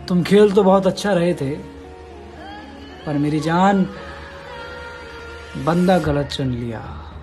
तुम खेल तो बहुत अच्छा रहे थे, पर मेरी जान, बंदा गलत चुन लिया।